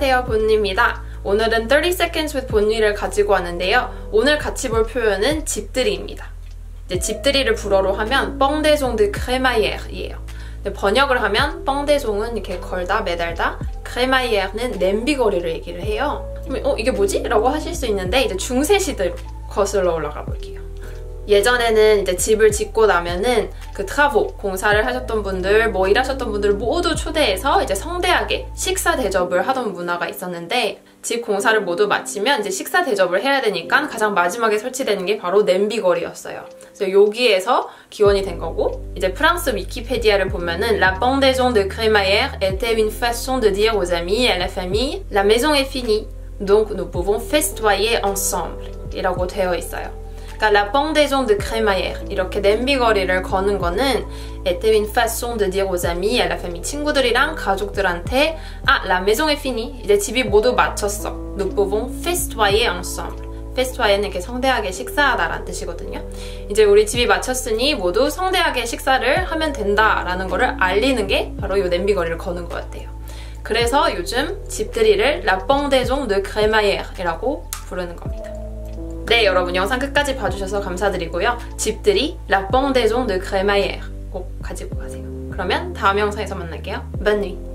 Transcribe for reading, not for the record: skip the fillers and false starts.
안녕하세요, 본니입니다. 오늘은 30 seconds with 본니를 가지고 왔는데요. 오늘 같이 볼 표현은 집들이입니다. 이제 집들이를 불어로 하면 뻥데송 드 크레마이에르이에요. 번역을 하면 뻥데송은 이렇게 걸다, 매달다, 크레마이에르는 냄비거리를 얘기를 해요. 이게 뭐지? 라고 하실 수 있는데 이제 중세시대로 거슬러 올라가 볼게요. 예전에는 이제 집을 짓고 나면은 그 트라보, 공사를 하셨던 분들, 뭐 일하셨던 분들 모두 초대해서 이제 성대하게 식사 대접을 하던 문화가 있었는데, 집 공사를 모두 마치면 이제 식사 대접을 해야 되니까 가장 마지막에 설치되는 게 바로 냄비거리였어요. 그래서 여기에서 기원이 된 거고, 이제 프랑스 위키페디아를 보면은 La pendaison de crémaillère était une façon de dire aux amis et à la famille La maison est finie, donc nous pouvons festoyer ensemble 이라고 되어 있어요. 그러니까 la pendaison de crémaillère 이렇게 냄비거리를 거는 거는 était une façon de dire aux amis, à la famille 친구들이랑 가족들한테 la maison est finie 이제 집이 모두 마쳤어. Nous pouvons festoyer ensemble. festoyer는 이렇게 성대하게 식사하다라는 뜻이거든요. 이제 우리 집이 마쳤으니 모두 성대하게 식사를 하면 된다라는 거를 알리는 게 바로 이 냄비거리를 거는 것 같아요. 그래서 요즘 집들이를 la pendaison de crémaillère이라고 부르는 겁니다. 네, 여러분 영상 끝까지 봐주셔서 감사드리고요. 집들이 La pendaison de crémaillère 꼭 가지고 가세요. 그러면 다음 영상에서 만날게요. Bonne nuit.